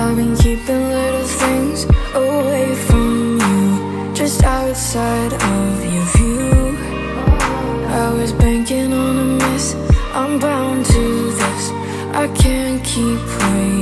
I've been keeping little things away from you, just outside of your view. I was banking on a miss, I'm bound to this. I can't keep waiting.